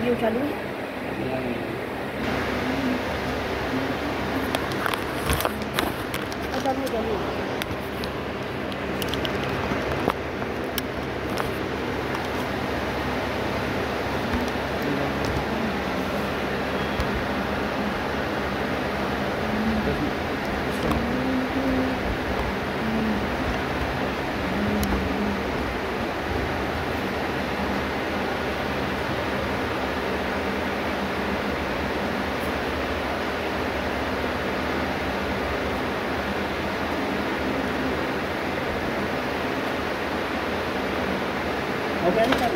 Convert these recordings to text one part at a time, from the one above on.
ये चालू चालू हो गया नहीं चालू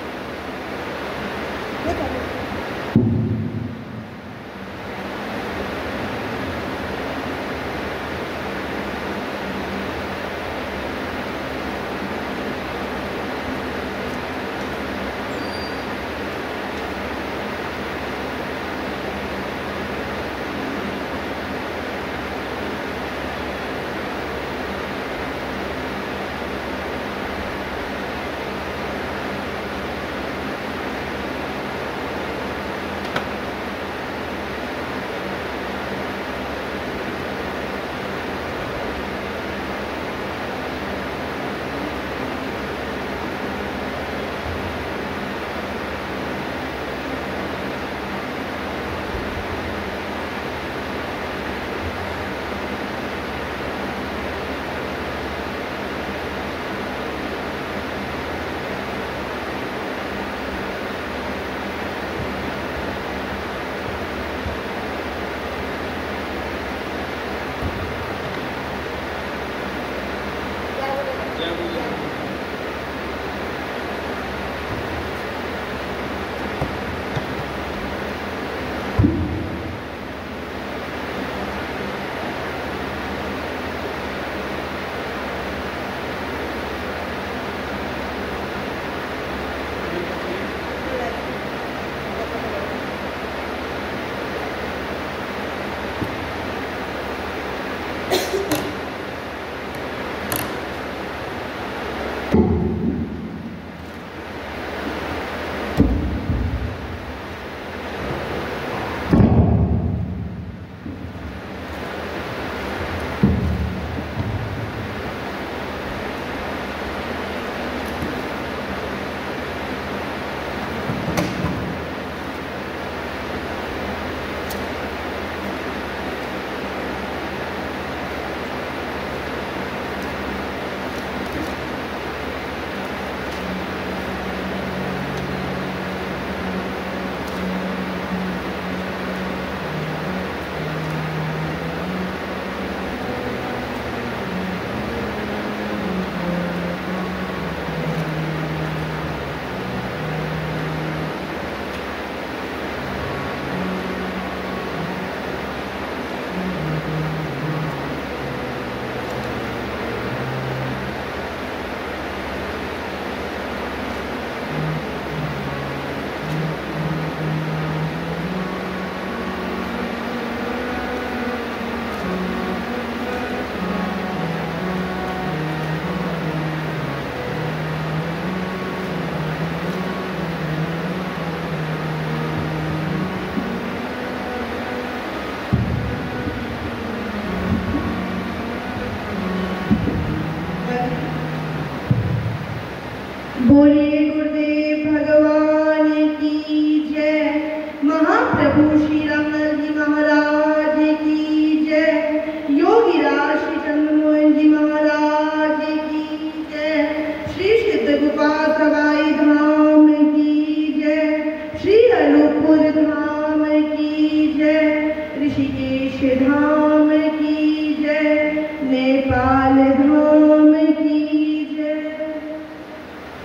बोलिए गुरुदेव भगवान की जय। महाप्रभु श्री रामलाल जी महाराज की जय। योगी राज श्री चंद्रमोहन जी महाराज की जय। श्री सिद्ध गोपाल सवाई धाम की जय। श्री अनूपपुर धाम की जय। ऋषिकेश धाम की जय। नेपाल धाम की जय।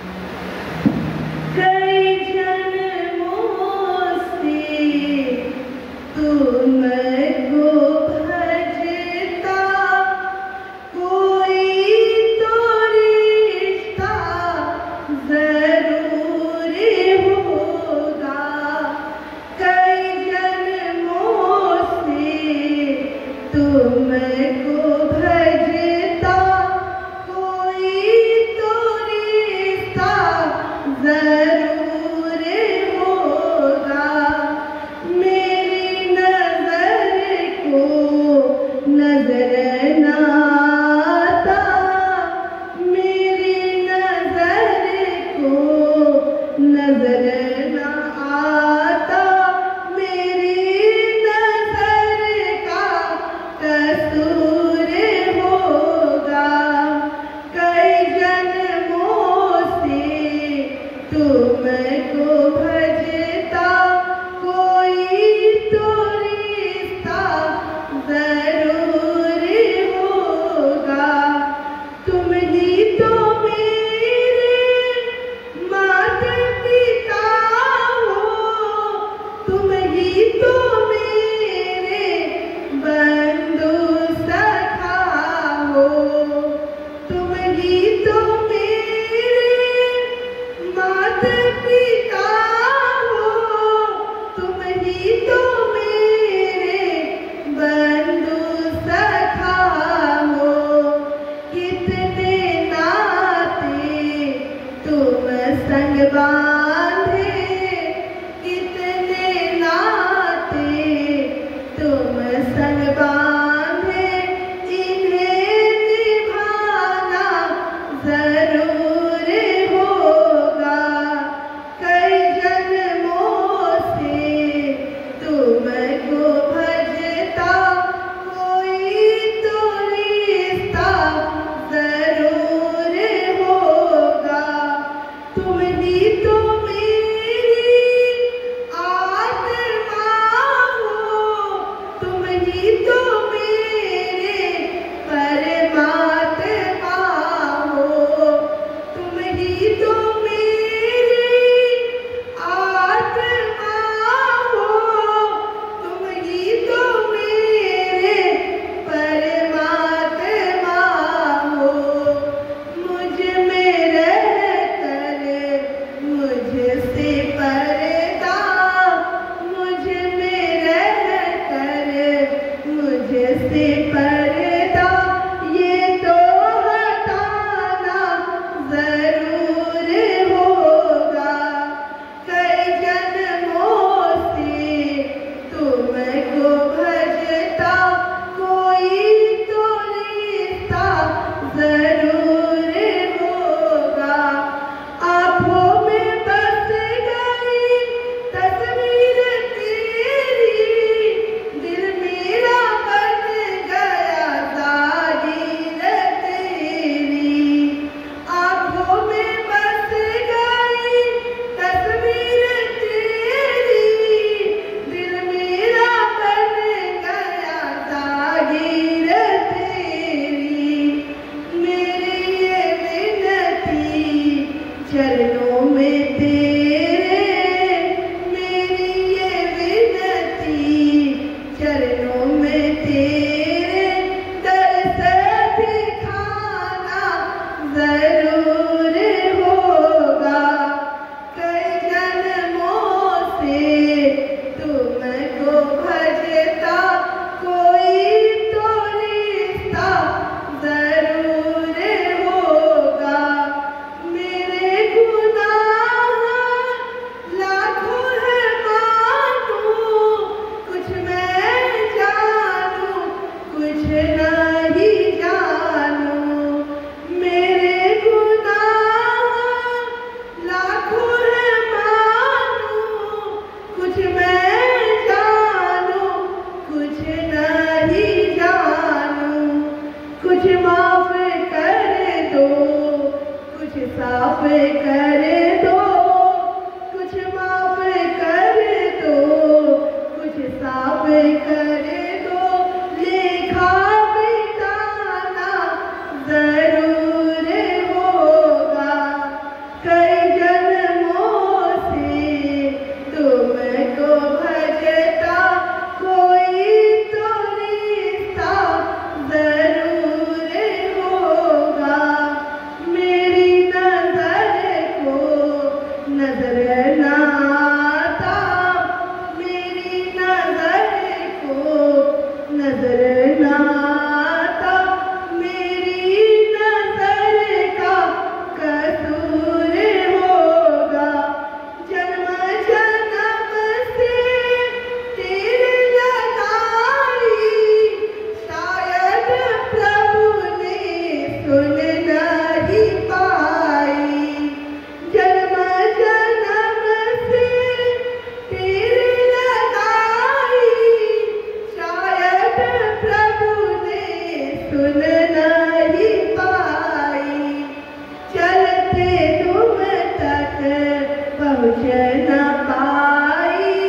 कई जन्मों से बांधे कितने नाते तुम संग बांधे, इन्हें निभाना जरूर होगा। कई जन्मों से तुमको भजता कोई तो रिश्ता जरूर होगा। तुम ही तो मेरी आत्मा हो, तुम ही तो मेरे परमात्मा हो। तुम ही तो मेरी आत्मा हो, तुम ही तो मेरे परमात्मा हो। मुझ में रहकर मुझसे पर्दा, मुझ में रहकर मुझसे पर्दा, ये तो हटाना जरूर होगा। कई जन्मों से तुमको भजता कोई तो रिश्ता जरूर होगा। आँखों में बस गई तस्वीर तेरी, दिल मेरा बन गया जागीर तेरी। आँखों में बस गई तस्वीर तेरी, दिल मेरा बन गया जागीर तेरी। मेरी ये विनती चरणों में तेरे, मेरी ये विनती चरणों में तेरे, दर्श दिखाना जरूर होगा। कई जन्मों से तुमको भजता कोई तो रिश्ता जरूर होगा। मेरे गुनाह लाखों है मानूं, कुछ मैं जानूं कुछ नहीं जानूं। मेरे गुनाह लाखों है मानूं, कुछ मैं जानूं कुछ नहीं जानूं। कुछ माफ कर दो कुछ साफ कर दो, कुछ माफ कर दो कुछ साफ कर दो। लेखा मिटाना जरूर होगा। कई जन्मों से तुमको भजता कोई तो रिश्ता जरूर होगा। मेरी नजर को नजर ना आता, मेरी नजर को नजर ना आता, मेरी नजर का कसूर होगा। जन्म जन्म से तेरे लगाई, शायद प्रभु ने सुन नहीं पाई। जन्म जन्म से तेरे लगाई, शायद प्रभु ने सुन नहीं पाई। चलते तुम तक पहुँच न पाई,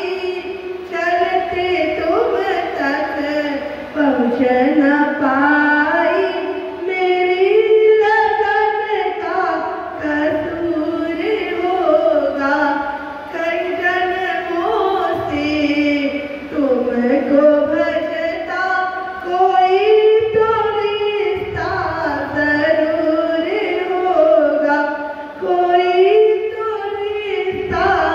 चलते तुम तक पहुँच न पाई। मेरी लगन का कसूर होगा। कई जन्मों से तुमको भजता कोई तो रिश्ता जरूर होगा। कोई तो रिश्ता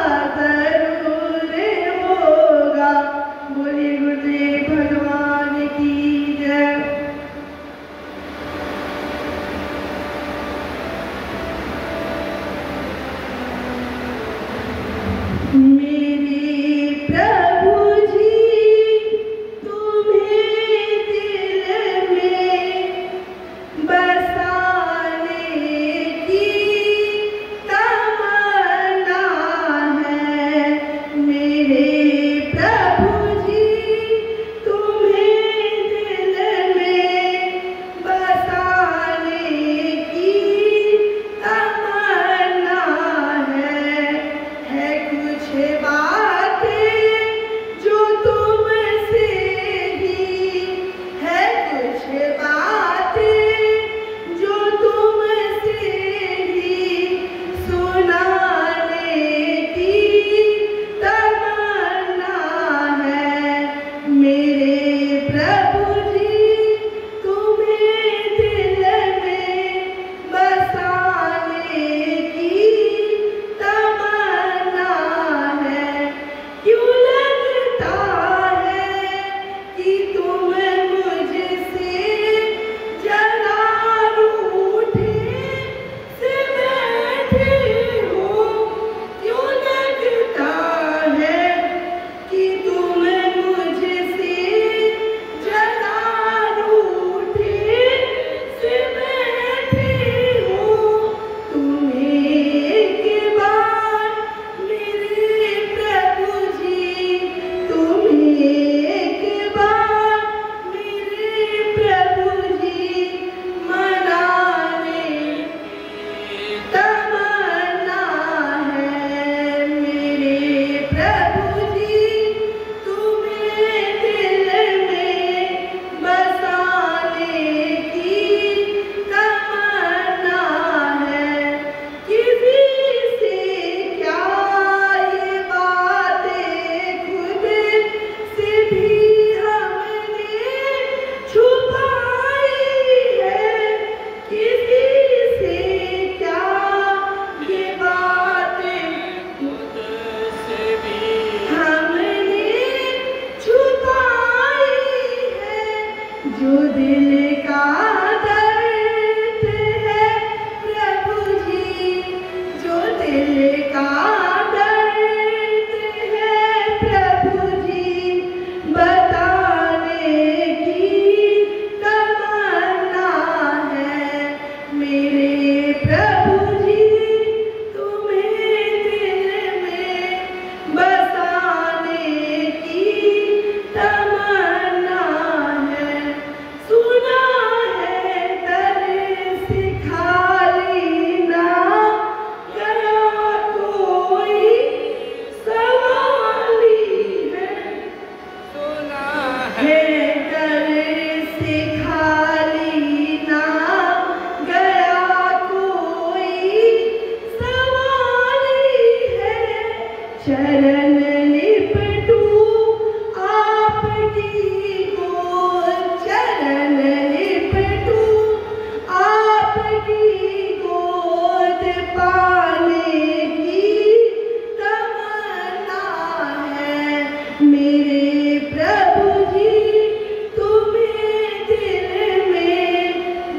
दिल का दर्द है प्रभु जी, जो दिल का दर्द है प्रभु जी, बताने की तमन्ना है मेरे प्रभु जी, तुम्हें दिल में बसाने की तमन्ना है। सुना है तरस खाली ना गया कोई सवाली है, सुना है तरस खाली ना गया कोई सवाली है। चरण लिपटूं आपकी गोद, चरण लिपटूं आपकी गोद, पाने की तमन्ना है मेरे प्रभु जी, तुम्हें दिल में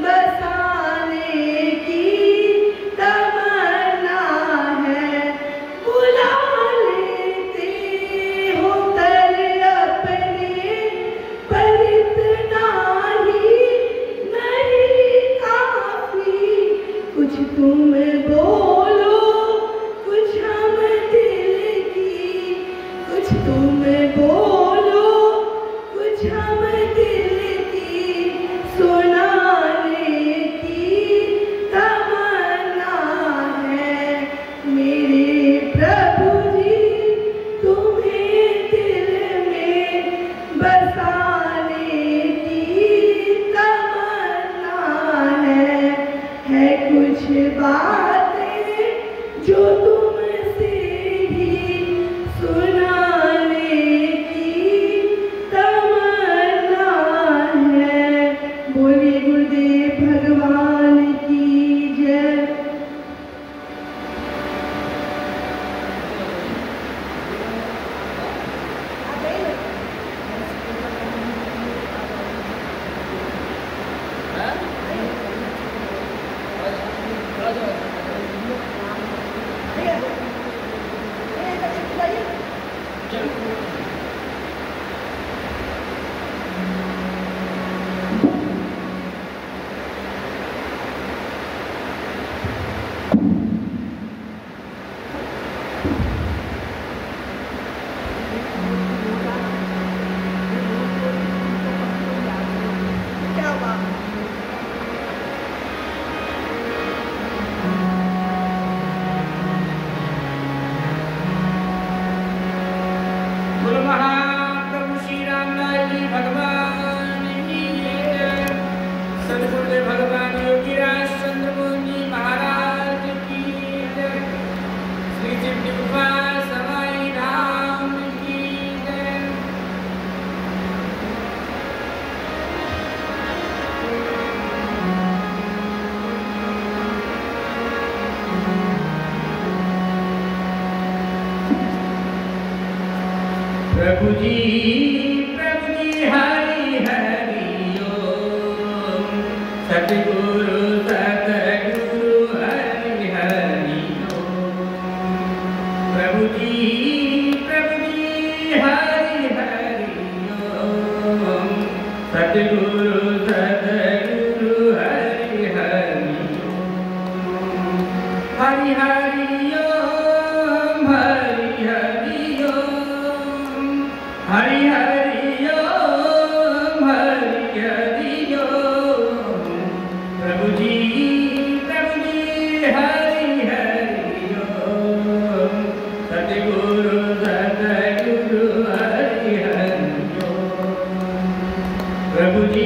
बसाने की तमन्ना है। बुला लेते हो तर अपने, पर इतना ही नहीं काफी, कुछ तुम बोलो कुछ हम दिल की, कुछ तुम बोलो कुछ हम दिल की, सुनाने की तमन्ना है मेरे प्रभु जी, तुम्हें दिल में बसाने की तमन्ना है कुछ बातें जो तुमसे ही सुनाने की तमन्ना है। बोलिए गुरुदेव भगवान की जय। बोलो महाप्रभु श्री रामदास जी भगवान की जय। सद्गुरुदेव भगवान योगीराज चंद्र मोहन जी महाराज की जय। श्री चिमटी गुफा सवाई राम की जय। प्रभु जी हरि हरि ओम, सतगुरु सतगुरु हरि हरि ओम। प्रभु जी हरि हरि ओम, सतगुरु सतगुरु हरि हरि ओम। हरि हरि ओम, हरि हरि ओम, हरि हरि ओम, हरि हरि ओम। प्रभु जी हरि हरि ओम, सतगुरु सतगुरु हरि हरि ओम। प्रभु जी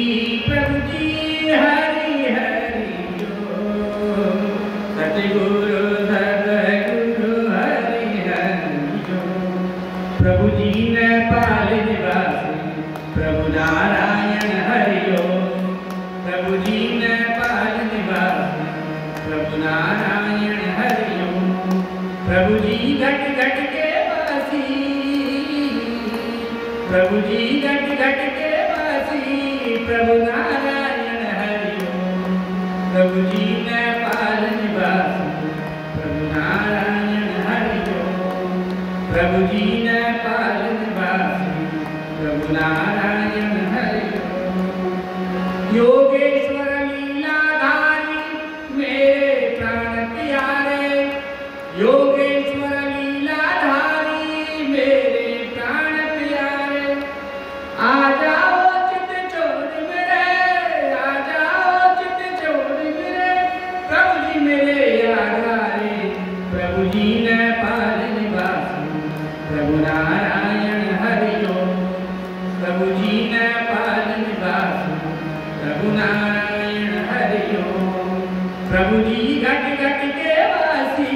हरि हरि ओम, सतगुरु सतगुरु हरि हरि ओम। प्रभु जी नेपाल निवासी प्रभु नारायण हरि ओम। प्रभु जी नेपाल निवासी प्रभु नारायण हरि ओम। प्रभु जी घट घट के वासी, प्रभु जी घट घट के वासी प्रभु नारायण हरि ओम। प्रभु जी नेपाल निवासी प्रभु नारायण हरि ओम। प्रभु जी नेपाल निवासी प्रभु नारायण हरि ओम। योगेश्वर लीलाधारी मेरे प्राण प्यारे, योगेश्वर लीलाधारी मेरे प्राण प्यारे, आ जाओ चित छोड़ मेरे, आ जाओ चित छोड़ मेरे, प्रभु जी मेरे आधारे। प्रभु जी नेपाल निवासी प्रभु नारायण हरि ओम। प्रभु जी नेपाल निवासी प्रभु नारायण हरि ओम। प्रभु जी घट घट के वासी,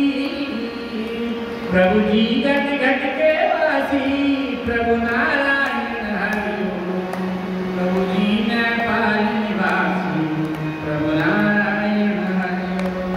प्रभु जी घट घट के वासी प्रभु नारायण हरि ओम। प्रभु जी नेपाल निवासी प्रभु नारायण हरि ओम।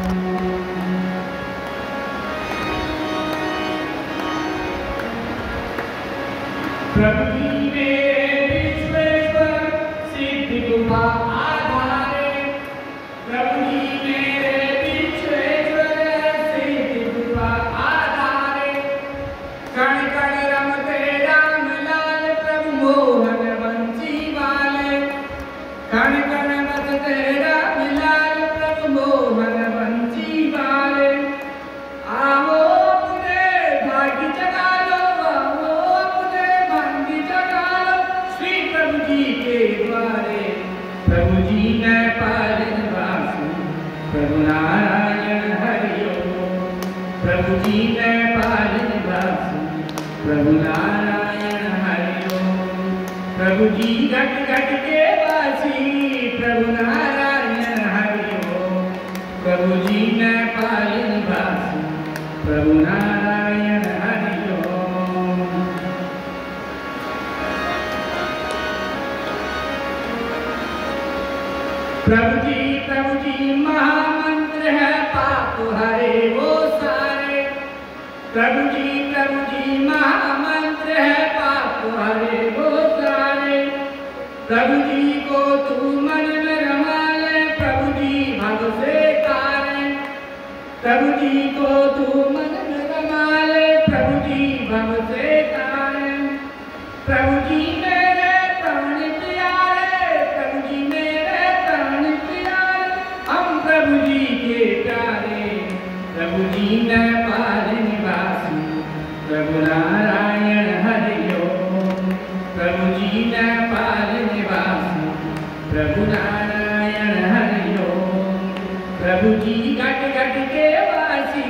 प्रभु जी मेरे विश्वेश्वर सिद्ध गुफा आधारे, प्रभु जी मेरे विश्वेश्वर सिद्ध गुफा आधारे, कण कण रमते राम लाल प्रभु मोहन बंसी वाले, कण कण बसते राम लाल प्रभु मोहन बंसी वाले। आओ अपने भाग्य जगा लो, आओ अपने भाग्य जगा लो श्री प्रभु जी के द्वारे। प्रभु जी नेपाल निवासी प्रभु नारायण हरि ओम। प्रभु जी नेपाल निवासी प्रभु नारायण हरि ओम। प्रभु जी घट घट के वासी प्रभु नारायण हरि ओम। प्रभु जी नेपाल निवासी प्रभु नारायण हरि ओम। प्रभु जी महामंत्र है पाप हरे वो सारे। प्रभु जी महामंत्र है पाप हरे वो सारे। प्रभु जी को तू मन में रमा ले, प्रभु जी भव से तारे। प्रभु जी को तू मन में रमा ले, प्रभु जी भव से तारे। प्रभु जी मेरे प्राण प्यारे, प्रभु जी मेरे प्राण प्यारे, हम प्रभु जी के प्यारे। प्रभु जी नेपाल निवासी प्रभु नारायण हरि ओम। प्रभु जी नेपाल निवासी प्रभु नारायण हरि ओम। प्रभु जी घट घट के वासी,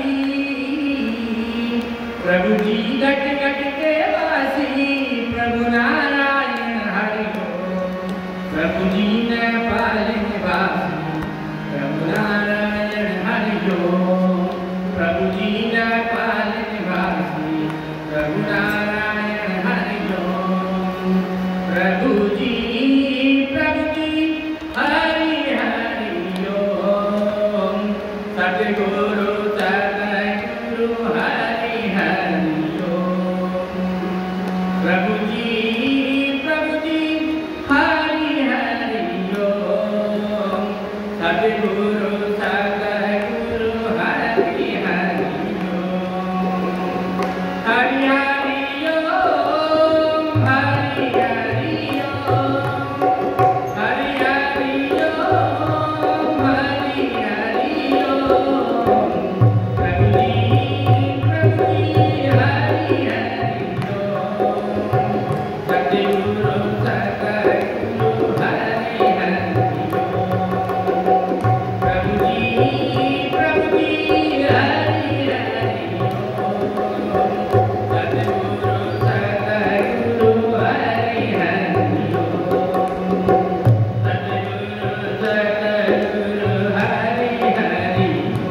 प्रभु जी घट घट के वासी प्रभु नारायण हरि ओम। प्रभु जी नेपाल निवासी प्रभु नारायण हरि ओम। प्रभु जी नेपाल निवासी प्रभु नारायण हरि ओम। प्रभु जी हरि हरि ओम। सद्गुरु सद्गुरु हरि हरि ओम। प्रभु जी हरि हरि ओम। सद्गुरु सद्गुरु हरि हरि ओम। हरि हरि ओम। हरि हरि ओम। हरि हरि ओम। हरि हरि ओम। प्रभु जी हरि हरि ओम। सद्गुरु सद्गुरु हरि हरि ओम। प्रभु जी हरि हरि ओम। सद्गुरु सद्गुरु हरि हरि ओम। सद्गुरु सद्गुरु हरि हरि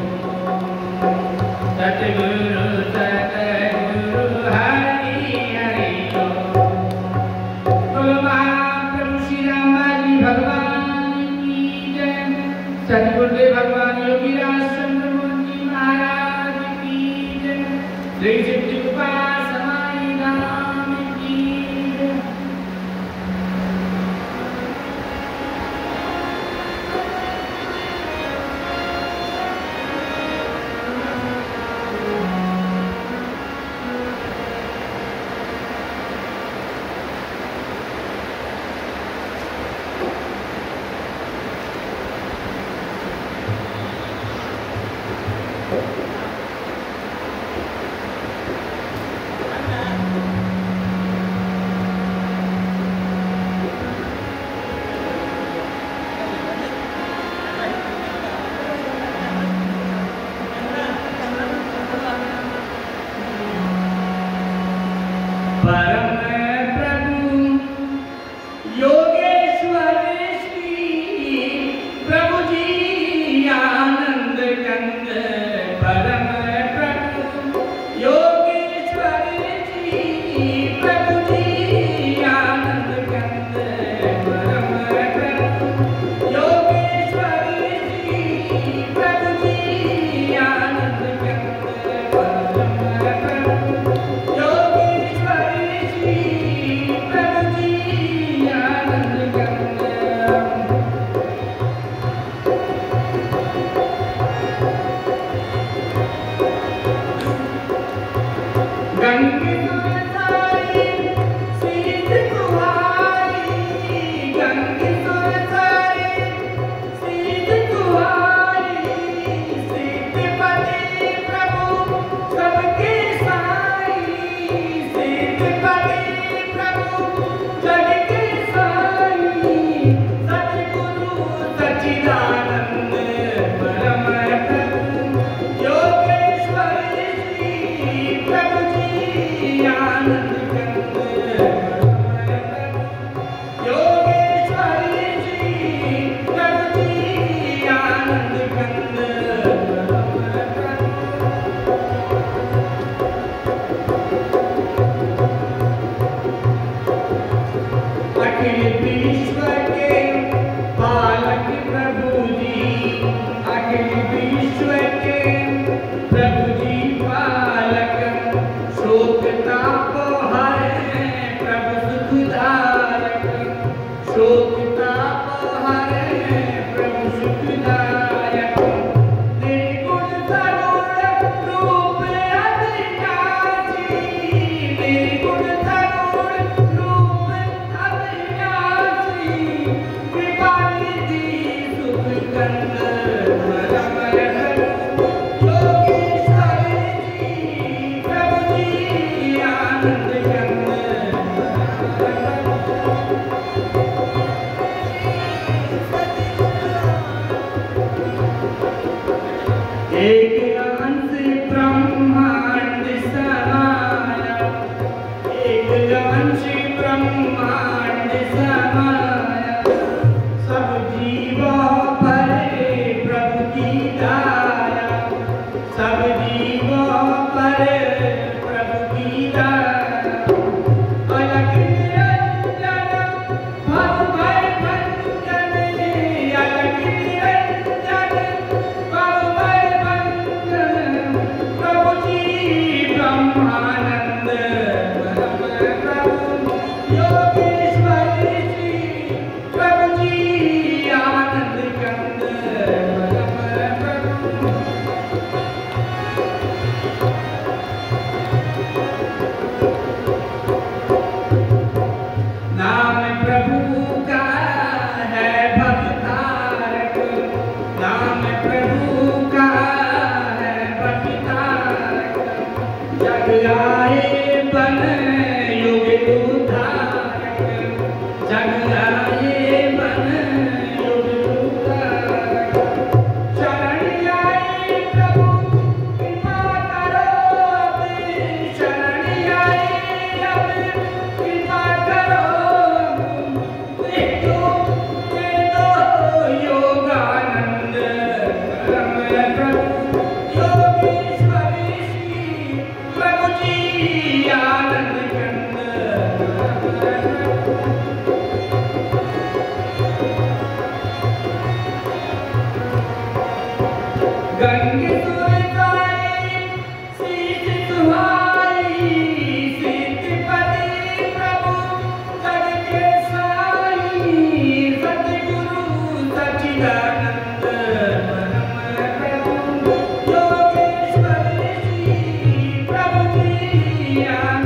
ओम। सद्गुरु सद्गुरु हरि हरि ओम। बोलो महाप्रभु श्री राम जी भगवान की जय। सद्गुरुदेव भगवान योगीराज चंद्र मुनि महाराज की जय। श्री सिद्धि गोपाल समाई नाम की जय। प्रभु गीता अलग निरंजन भव भय भंजन अलग निरंजन भव भय भंजन प्रभु जी ब्रह्मानंद प्रभु योगेश्वरी जी प्रभु जी आनंद कंद नाम प्रभु का है भवतारक नाम प्रभु का है भवतारक जग आए बन युग उद्धारक जग आए बन युग उद्धारक शरण आए प्रभु कृपा करो शरण आए अब कृपा करो योगानंद परम प्रभु योगेश्वरी श्री प्रभु जी आनंद कंद गंगे सुरताई शीत सुहाई शीतपति प्रभु जग के साई सतगुरु सच्चिदानंद परम प्रभु योगेश्वरी श्री प्रभु जी आनंद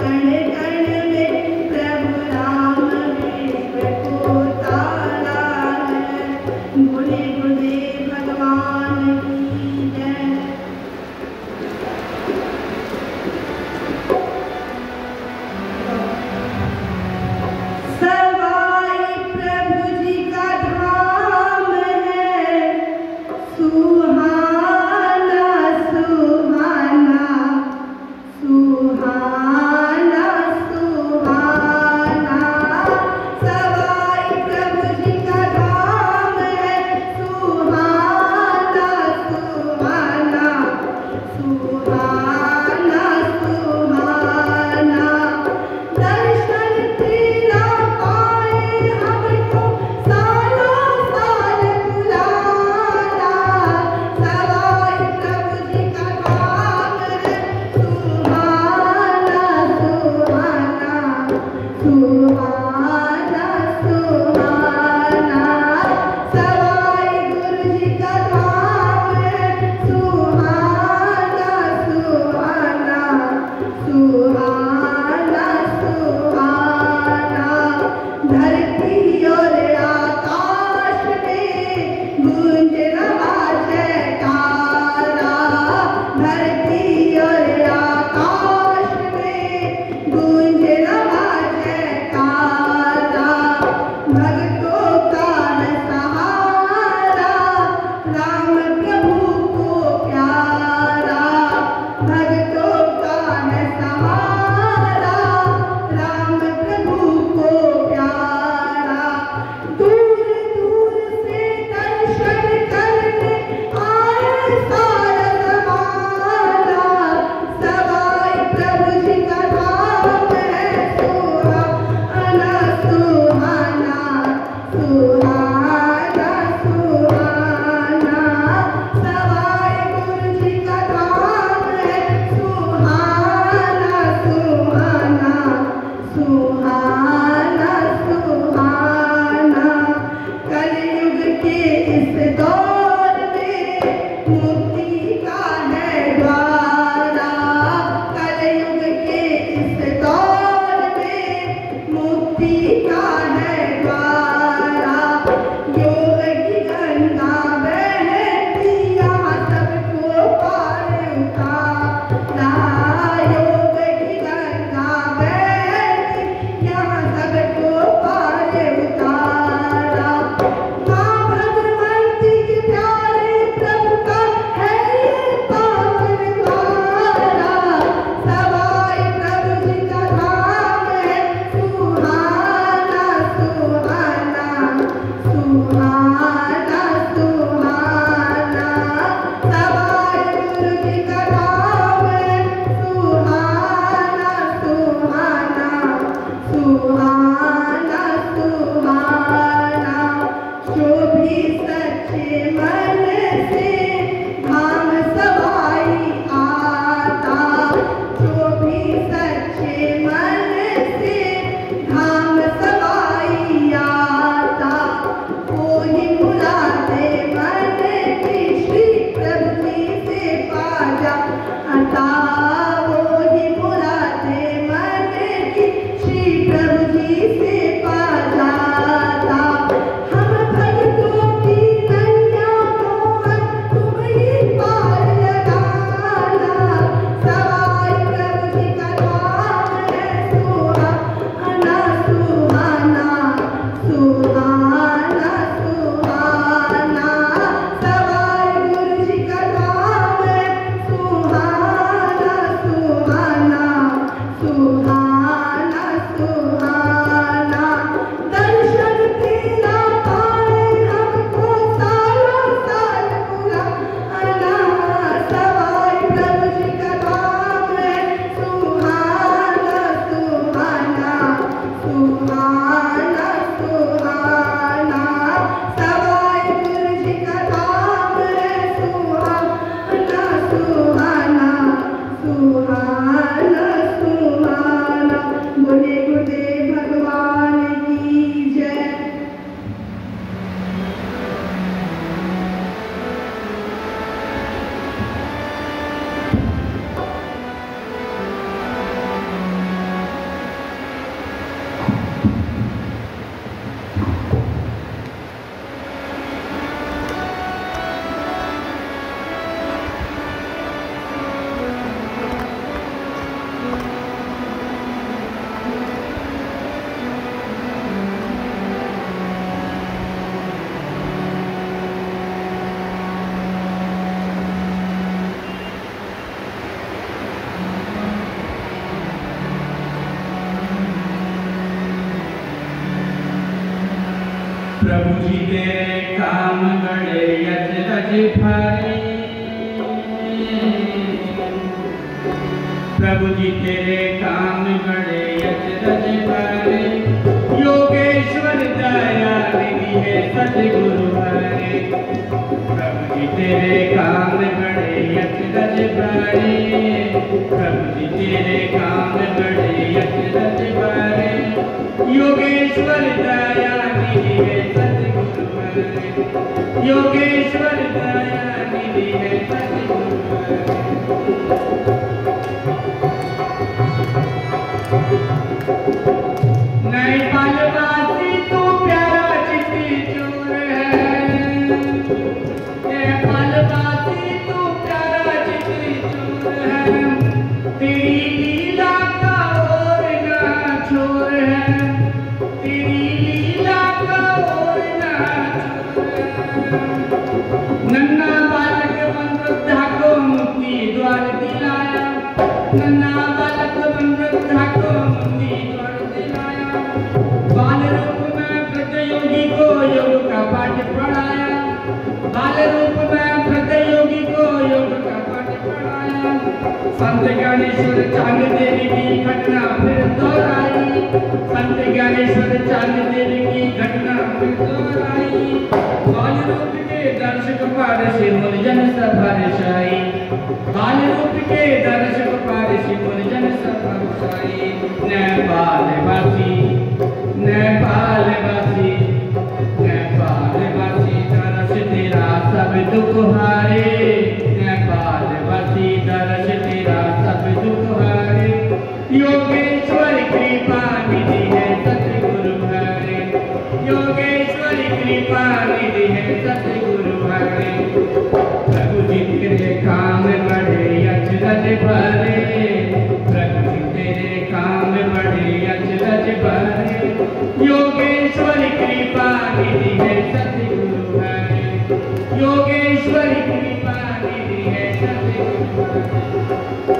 कण कण में प्रभु राम विश्व को तारा है। बोले गुरुदेव भगवान की जय। सवाई प्रभु जी का धाम है, सुहाना सुहाना सुहाना प्रभु जी तेरे काम बड़े अचरज भरे, प्रभु जी तेरे काम बड़े अचरज भरे, योगेश्वर दया निधि है सतगुरु हरे। प्रभु जी तेरे काम बड़े अचरज भरे, प्रभु जी तेरे काम बड़े अचरज भरे, योगेश्वर दया निधि है सतगुरु हरे, योगेश्वर दया निधि है सतगुरु हरे। नेपाल वासी तू प्यारा चिट्ठी चोर है, नेपाल वासी तू प्यारा चिट्ठी चोर है, तेरी लीला का और ना छोर है, तेरी लीला का और ना छोर है। नन्ना बालक मन वृद्धा को मुक्ति द्वार दिलाया, नन्ना बालक मन वृद्धा को मुक्ति द्वार दिलाया, बाल रूप में वृद्ध योगी को योग का पाठ पढ़ाया, बाल रूप में वृद्ध योगी को योग का पाठ पढ़ाया। संत ज्ञानेश्वर चांद देवी की घटना फिर दोहराई, संत ज्ञानेश्वर चांद देवी की घटना फिर दोहराई। बाल रूप के दर्शक पारसी मुनिजन सब हर्षाई, बाल रूप के दर्शक पारसी मुनिजन सब हर्षाई। नेपाल वासी, नेपाल वासी, नेपाल वासी दर्श तेरा सब दुख हारे, नेपाल वासी दर्श तेरा सब दुख हारे, योगेश्वर कृपा निधि है सतगुरु हरे, योगेश्वर कृपा निधि है सतगुरु हरे। प्रभु जी तेरे काम बड़े अचरज भरे, प्रभु जी तेरे काम बड़े अचरज भरे, योगेश्वर कृपा निधि है सतगुरु हरे, योगेश्वर कृपा निधि है सतगुरु हरे।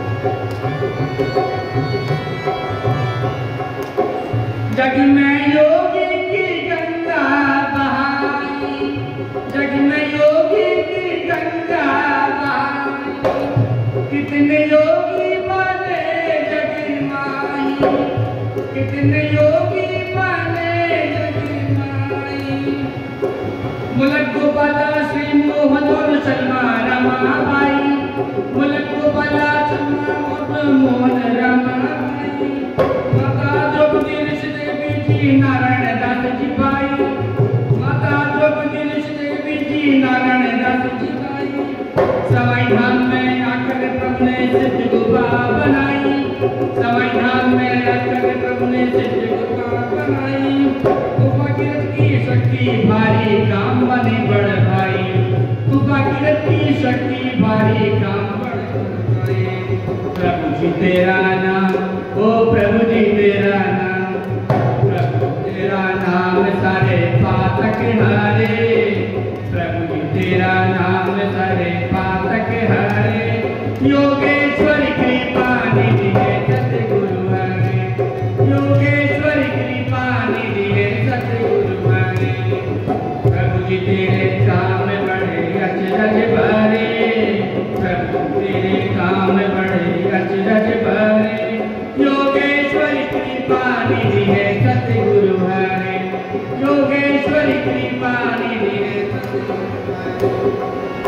जग में योगी की गंगा बहाई, जग में योगी की गंगा बहाई, कितने योगी बने जग माई, कितने योगी बने जग माई। मुलक गोपाला श्री मोहन और सलमान रमाबाई, मुलक गोपाला सलमान मोहन रमाबाई, माता द्रौपदी देवी जी नारायण दास जी भाई, माता द्रौपदी देवी जी नारायण दास जी भाई। सवाई धाम में आकर प्रभु ने सिद्ध गुफा बनाई, सवाई धाम में आकर प्रभु ने सिद्ध गुफा बनाई। गुफा की शक्ति भारी काम बने बड़ भाई, गुफा की शक्ति भारी काम बड़ भाई। प्रभु जी तेरा नाम, ओ प्रभु जी तेरा नाम, प्रभु तेरा नाम सारे पातक हारे, प्रभु जी तेरा नाम सारे पातक हारे, योगेश्वर कृपा निधि है सतगुरु हरे, योगेश्वर कृपा निधि है सतगुरु हरे। प्रभु जी तेरे काम बड़े अचरज भरे, प्रभु तेरे काम बड़े अचरज भरे, योगेश्वर कृपा निधि है सतगुरु हरे, योगेश्वर कृपा निधि है सतगुरु हरे।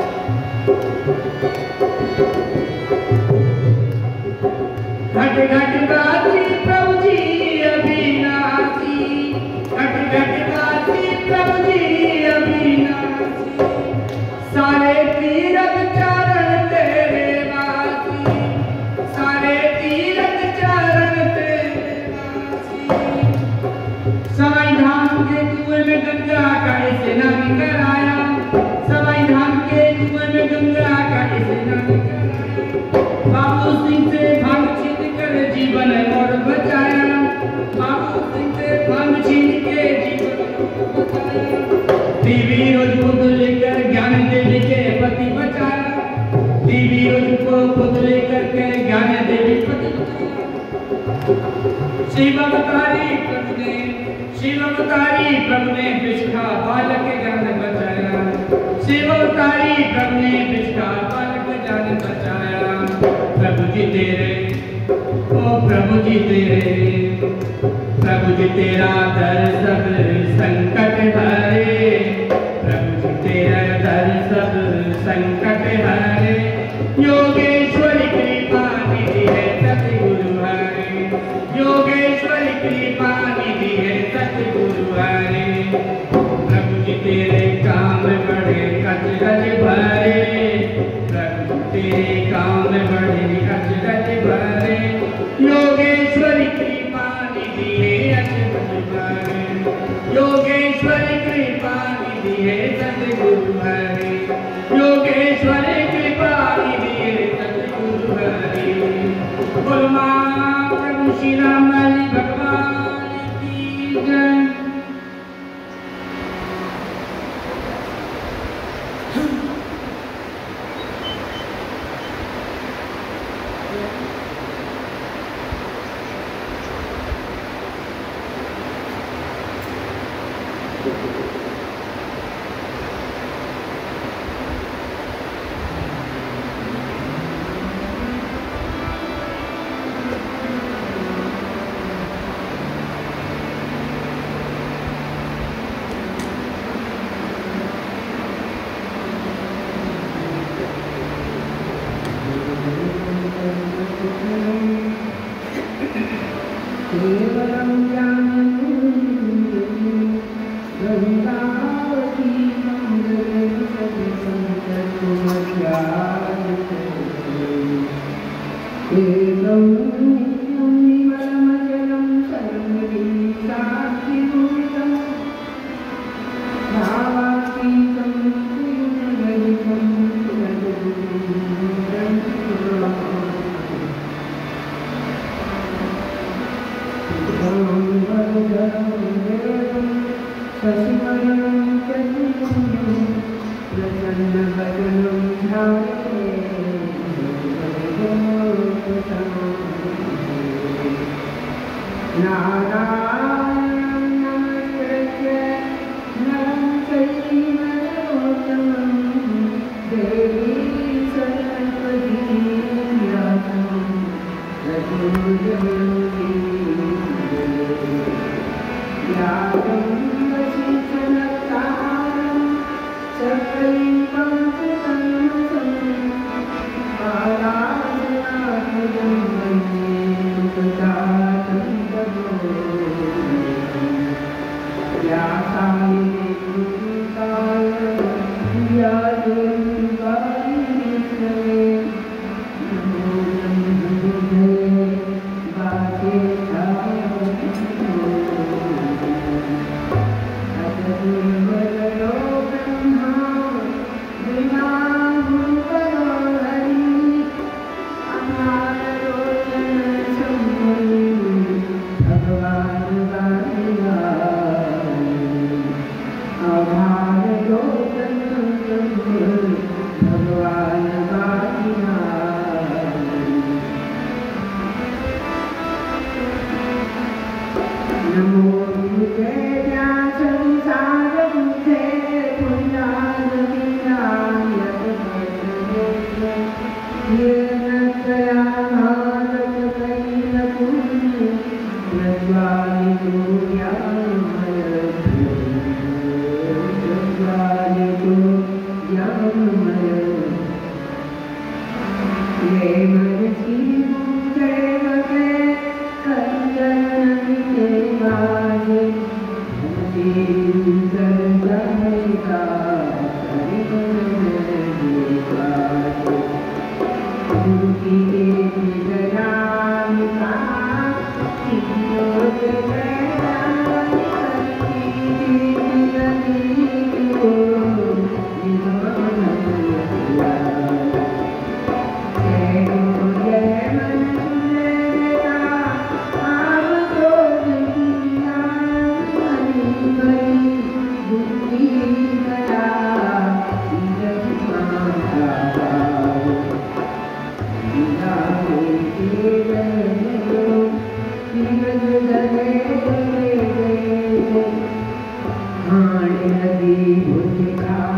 घट घट वासी प्रभु जी अविनाशी, घट घट वासी प्रभु जी अविनाशी, सारे तीरथ चरण तेरे वासी, सारे तीरथ चरण तेरे वासी। सवाई धाम के कुएं में गंगा का स्नान कराया, सवाई धाम के कुएं में गंगा का स्नान कराया। बाबू सिंह से भांग छीन कर जीवन और बचाया, बाबू सिंह से भांग छीन के जीवन और बचाया। देवी रोज खुद लेकर ज्ञान देवी के पति बचाया, देवी रोज को खुद लेकर के ज्ञान देवी पति बचाया। शिव अवतारी प्रभु ने विष का बालक के जान बचाया। शिव अवतारी प्रभु ने विष का बालक के जान बचाया। प्रभु जी तेरे, ओ प्रभु जी तेरे, प्रभु जी तेरा दर सब संकट हरे। प्रभु जी तेरा दर सब संकट हरे। योगेश्वरी कृपा निधि है सतगुरु हरे। योगेश्वरी कृपा निधि है सतगुरु हरे। प्रभु जी तेरे काम बड़े अचरज भरे। प्रभु तेरे काम बड़े अचरज भरे। योगेश्वरी कृपा निधि है अचरज भरे। योगेश्वरी कृपा निधि है सतगुरु हरे। योगेश्वरी कृपा निधि है सतगुरु हरे। बोल मां प्रभु श्री राम भगवान की जय। Thank you. खाण लगी भुज खा